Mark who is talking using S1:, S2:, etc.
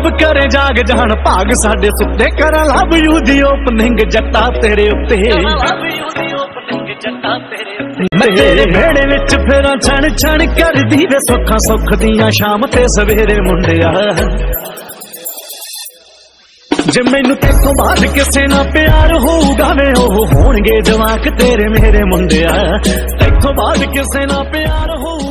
S1: रब करे जाग जान भाग साडे सुते कर लव यू दी ओपनिंग जट्टा तेरे उत्ते मैं तेरे बेड़े विच फिरां छण छण करदी वे सुखां सुख दियां शाम ते सवेरे मुंडिया जे मैनू तेतों बाद किसे ना प्यार होऊगा वे ओह होणगे जवाक तेरे मेरे मुंडिया तेतों बाद किसे ना प्यार हो